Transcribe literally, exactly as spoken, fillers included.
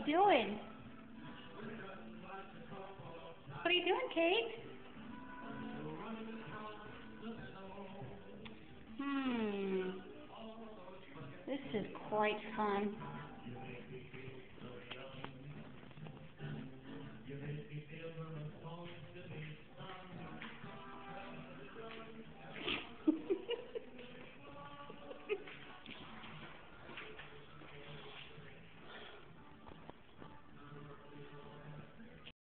doing? What are you doing, Kate? Hmm. This is quite fun.